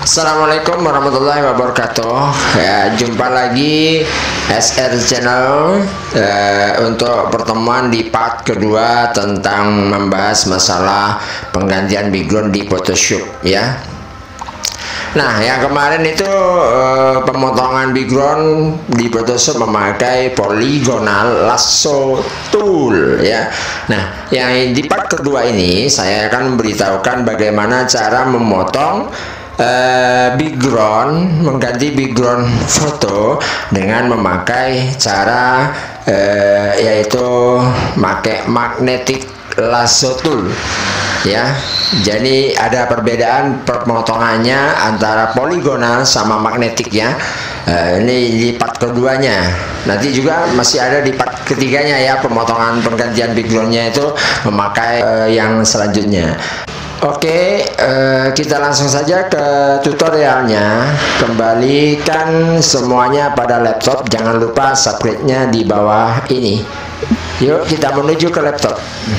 Assalamualaikum warahmatullahi wabarakatuh. Ya, jumpa lagi SR Channel untuk pertemuan di part kedua tentang membahas masalah penggantian background di Photoshop ya. Nah, yang kemarin itu pemotongan background di Photoshop memakai polygonal lasso tool ya. Nah, yang di part kedua ini saya akan memberitahukan bagaimana cara memotong background, mengganti background foto dengan memakai cara yaitu pakai magnetic lasso tool ya. Jadi ada perbedaan pemotongannya antara poligonal sama magnetik ya. Ini di part keduanya. Nanti juga masih ada di part ketiganya ya, pemotongan penggantian backgroundnya itu memakai yang selanjutnya. Oke, kita langsung saja ke tutorialnya. Kembalikan semuanya pada laptop. Jangan lupa subscribe-nya di bawah ini. Yuk kita menuju ke laptop.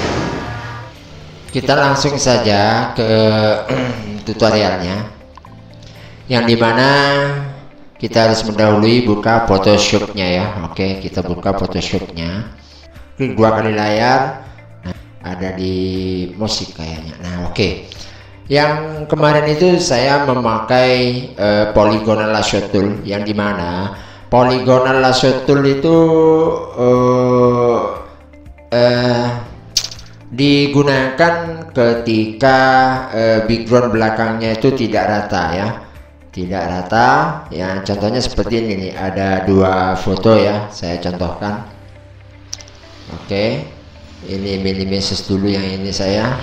Kita langsung saja ke tutorialnya, yang dimana kita harus mendahului buka Photoshop-nya ya. Oke, kita buka Photoshop-nya. Klik 2 kali layar. Nah, ada di musik kayaknya. Nah, oke. Yang kemarin itu saya memakai polygonal lasso tool, yang dimana polygonal lasso tool itu digunakan ketika background belakangnya itu tidak rata ya, tidak rata ya. Contohnya seperti ini nih, ada dua foto ya, saya contohkan. Oke, ini minimize dulu yang ini saya.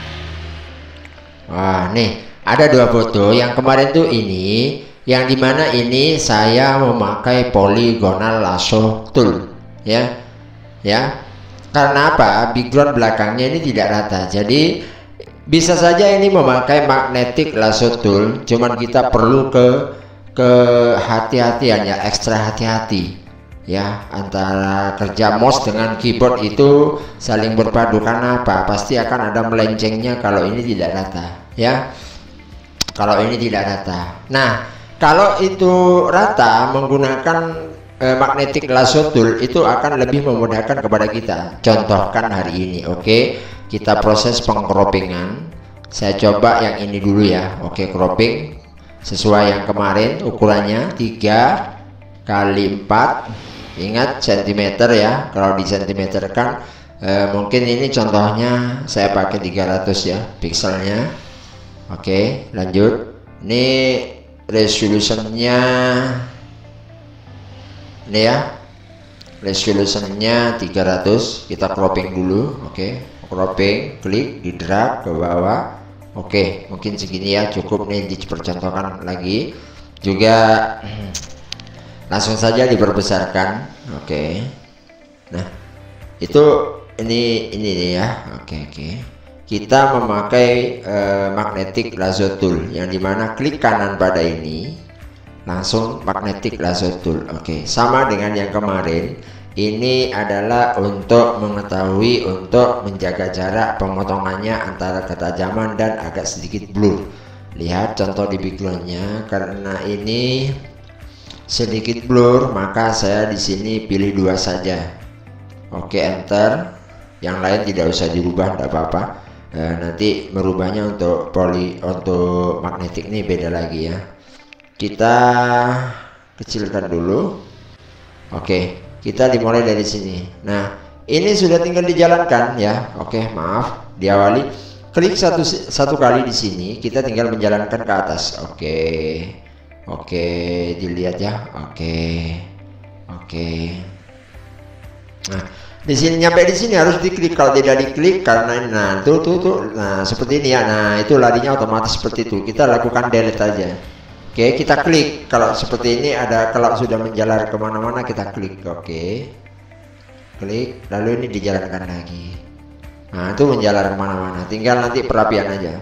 Wah, nih ada dua foto. Yang kemarin tuh ini, yang dimana ini saya memakai polygonal lasso tool ya, ya. Karena apa? Background belakangnya ini tidak rata. Jadi bisa saja ini memakai magnetic lasso tool, cuman kita perlu ke hati-hatian ya, ekstra hati-hati ya. Antara kerja mouse dengan keyboard itu saling berpadu. Karena apa? Pasti akan ada melencengnya kalau ini tidak rata ya. Kalau ini tidak rata. Nah, kalau itu rata menggunakan magnetic lasso tool itu akan lebih memudahkan kepada kita. Contohkan hari ini. Oke, kita proses pengcroppingan. Saya coba yang ini dulu ya. Oke, cropping sesuai yang kemarin, ukurannya 3 kali 4. Ingat centimeter ya. Kalau di centimeter kan mungkin ini contohnya saya pakai 300 ya pikselnya. Oke, lanjut. Ini resolutionnya ini ya, resolutionnya 300. Kita cropping dulu. Oke, cropping, klik, di drag ke bawah. Oke, mungkin segini ya, cukup nih. Dipercontohkan lagi juga, langsung saja diperbesarkan. Oke, nah itu ini nih ya. Oke, kita memakai magnetic lasso tool, yang dimana klik kanan pada ini langsung magnetic lasso tool. Oke, sama dengan yang kemarin. Ini adalah untuk mengetahui, untuk menjaga jarak pemotongannya antara ketajaman dan agak sedikit blur. Lihat contoh di backgroundnya, karena ini sedikit blur maka saya di sini pilih 2 saja. Oke, enter. Yang lain tidak usah dirubah, tidak apa-apa. Nanti merubahnya untuk magnetic ini beda lagi ya. Kita kecilkan dulu. Oke, kita dimulai dari sini. Nah, ini sudah tinggal dijalankan ya. Oke, maaf, diawali. Klik satu kali di sini, kita tinggal menjalankan ke atas. Oke, dilihat ya. Oke. Nah, di sini, nyampe di sini harus diklik. Kalau tidak diklik, karena nah tuh. Nah, seperti ini ya. Nah, itu larinya otomatis seperti itu. Kita lakukan delete aja. Oke, kita klik. Kalau seperti ini ada, kalau sudah menjalar kemana-mana kita klik. Oke, klik, lalu ini dijalankan lagi. Nah, itu menjalar kemana-mana. Tinggal nanti perapian aja.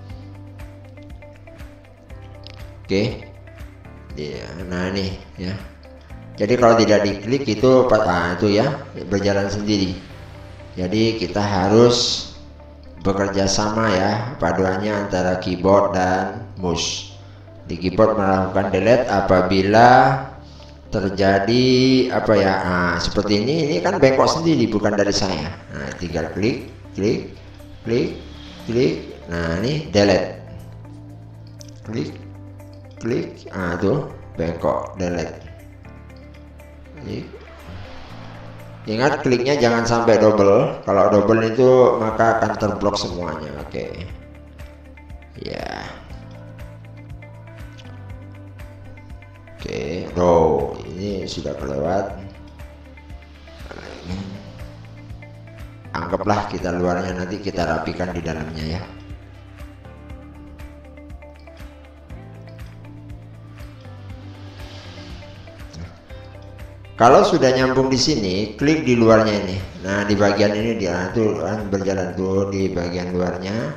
Oke, ya, nah ini ya. Jadi kalau tidak diklik itu, itu ya berjalan sendiri. Jadi kita harus bekerja sama ya, paduannya antara keyboard dan mouse. Di keyboard melakukan delete apabila terjadi apa ya, nah, seperti ini kan bengkok sendiri bukan dari saya. Nah, tinggal klik, nah ini delete, klik, nah tuh bengkok, delete. Ingat kliknya jangan sampai double, kalau double itu maka akan terblok semuanya. Oke. Ya. Oke, ini sudah kelewat. Anggaplah kita luarnya, nanti kita rapikan di dalamnya ya. Kalau sudah nyambung di sini, klik di luarnya ini. Nah, di bagian ini dia tuh kan berjalan tuh di bagian luarnya.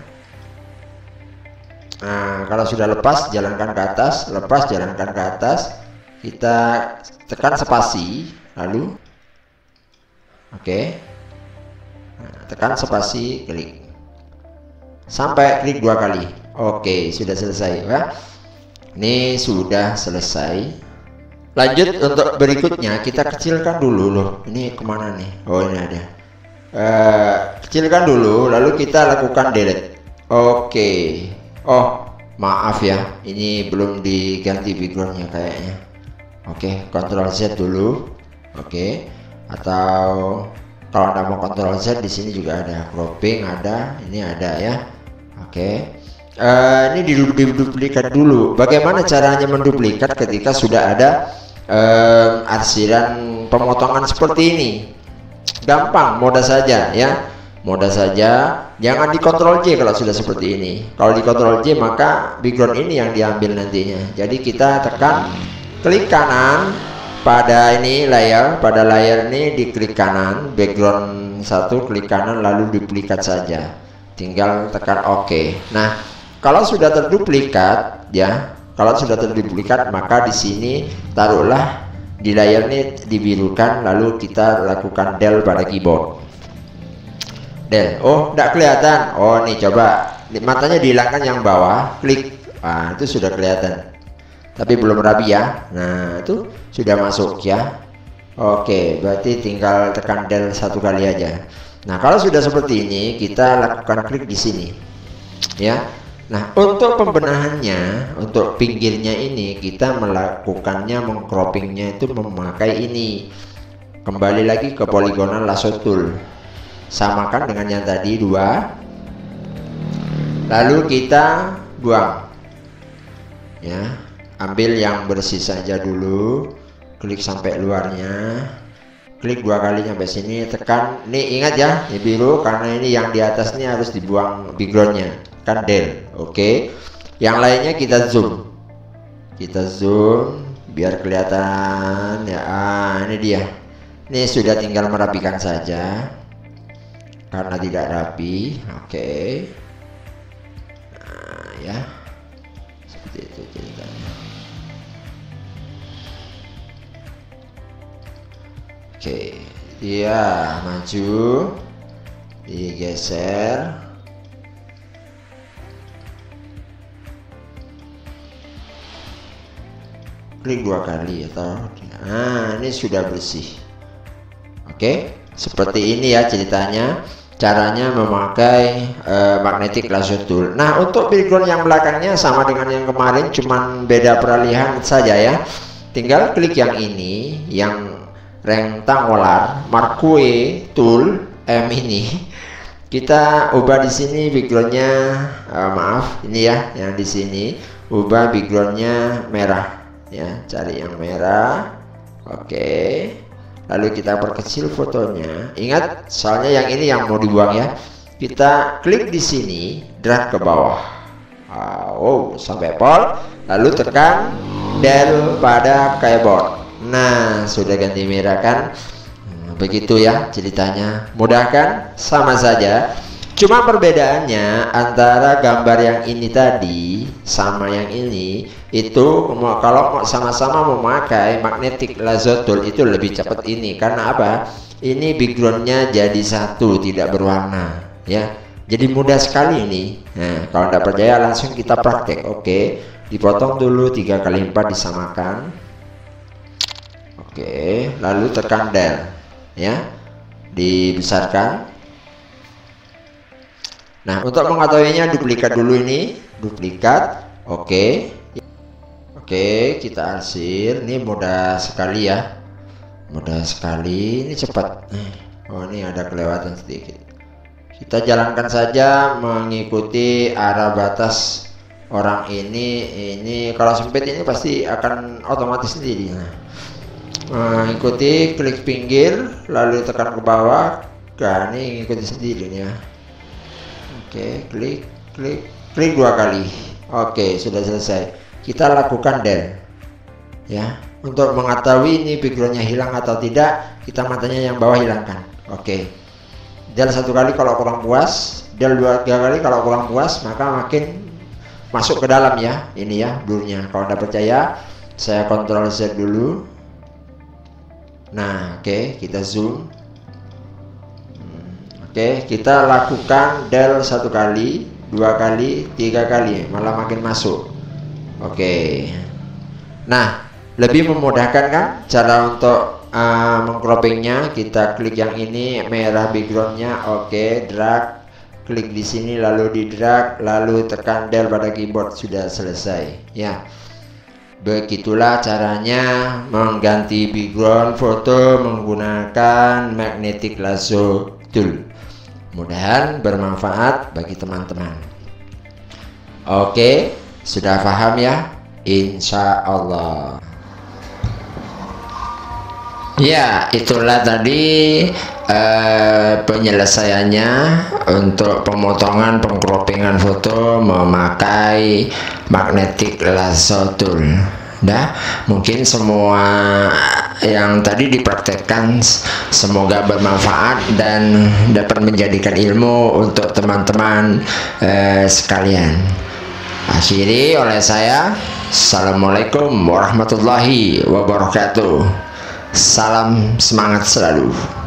Nah, kalau sudah lepas, jalankan ke atas, lepas, jalankan ke atas. Kita tekan spasi, lalu oke. Nah, tekan spasi, klik. Sampai klik 2 kali. Oke, sudah selesai ya. Ini sudah selesai. Lanjut untuk berikutnya, kita kecilkan dulu loh. Ini kemana nih? Oh, ini ada. Kecilkan dulu, lalu kita lakukan delete. Oke. Oh, maaf ya, ini belum diganti backgroundnya kayaknya. Oke, Ctrl Z dulu. Oke. Atau kalau anda mau Ctrl Z, di sini juga ada cropping, ada, ini ada ya. Oke. Ini diduplikat dulu. Bagaimana caranya menduplikat ketika sudah ada arsiran pemotongan seperti ini? Gampang, mode saja ya, mode saja. Jangan di Ctrl J kalau sudah seperti ini. Kalau di Ctrl J maka background ini yang diambil nantinya. Jadi kita tekan klik kanan pada ini layar, pada layar ini diklik kanan, background 1 klik kanan lalu duplikat saja. Tinggal tekan OK. Nah, kalau sudah terduplikat ya, kalau sudah terduplikat maka di sini taruhlah di layar ini dibirukan, lalu kita lakukan del pada keyboard. Del, oh tidak kelihatan. Oh nih coba matanya dihilangkan yang bawah, klik. Nah, itu sudah kelihatan. Tapi belum rapi ya. Nah, itu sudah masuk ya. Oke, berarti tinggal tekan del 1 kali aja. Nah, kalau sudah seperti ini, kita lakukan klik di sini. Ya. Nah, untuk pembenahannya, untuk pinggirnya ini kita melakukannya, mengcroppingnya itu memakai ini. Kembali lagi ke polygonal lasso tool. Samakan dengan yang tadi 2. Lalu kita buang. Ya, ambil yang bersih saja dulu. Klik sampai luarnya. Klik 2 kali sampai sini, tekan. Ini ingat ya, ini biru karena ini yang di atas ini harus dibuang backgroundnya. Kan del. Oke. Yang lainnya kita zoom. Kita zoom biar kelihatan ya. Ini dia. Ini sudah tinggal merapikan saja. Karena tidak rapi. Oke. Nah, ya. Seperti itu ceritanya. Oke. Dia maju. Digeser. Klik 2 kali atau ini sudah bersih. Oke, seperti ini ya ceritanya, caranya memakai magnetic lasso tool. Nah, untuk background yang belakangnya sama dengan yang kemarin, cuman beda peralihan saja ya. Tinggal klik yang ini, yang rectangular marquee tool M ini. Kita ubah di sini backgroundnya, maaf, ini ya, yang di sini ubah backgroundnya merah. Ya, cari yang merah. Oke, lalu kita perkecil fotonya. Ingat, soalnya yang ini yang mau dibuang ya. Kita klik di sini, drag ke bawah. Sampai pol. Lalu tekan del pada keyboard. Nah, sudah ganti merah kan? Begitu ya ceritanya. Mudah kan? Sama saja. Cuma perbedaannya antara gambar yang ini tadi sama yang ini, itu kalau mau sama-sama memakai magnetic lasso tool itu lebih cepat ini. Karena apa? Ini backgroundnya jadi satu, tidak berwarna ya. Jadi mudah sekali ini. Nah, kalau tidak percaya langsung kita praktek. Oke. dipotong dulu 3 kali 4 disamakan. Oke, lalu tekan del ya, dibesarkan. Nah, untuk mengetahuinya duplikat dulu ini, duplikat. Oke, kita arsir. Ini mudah sekali ya, mudah sekali, ini cepat. Oh, ini ada kelewatan sedikit. Kita jalankan saja mengikuti arah batas orang ini. Kalau sempit ini pasti akan otomatis sendiri. Ikuti, klik pinggir lalu tekan ke bawah. Nah, ini ikuti sendiri ya. Oke, klik 2 kali. Oke, sudah selesai. Kita lakukan del ya. Untuk mengetahui ini backgroundnya hilang atau tidak, kita matanya yang bawah hilangkan. Oke, del 1 kali kalau kurang puas, del 2 kali kalau kurang puas, maka makin masuk ke dalam ya. Ini ya blurnya. Kalau Anda percaya, saya Ctrl Z dulu. Nah, oke, kita zoom. Oke, kita lakukan del 1 kali, 2 kali, 3 kali, malah makin masuk. Oke. Nah, lebih memudahkan kan cara untuk mengcroppingnya. Kita klik yang ini merah backgroundnya. Oke, drag, klik di sini lalu di drag, lalu tekan del pada keyboard, sudah selesai ya. Begitulah caranya mengganti background foto menggunakan magnetic lasso tool. Mudahan bermanfaat bagi teman-teman. Oke, sudah paham ya? Insya Allah. Ya, itulah tadi penyelesaiannya untuk pemotongan pengcroppingan foto memakai magnetic lasso tool. Mungkin semua yang tadi dipraktekkan semoga bermanfaat dan dapat menjadikan ilmu untuk teman-teman sekalian. Akhiri oleh saya, Assalamualaikum warahmatullahi wabarakatuh. Salam semangat selalu.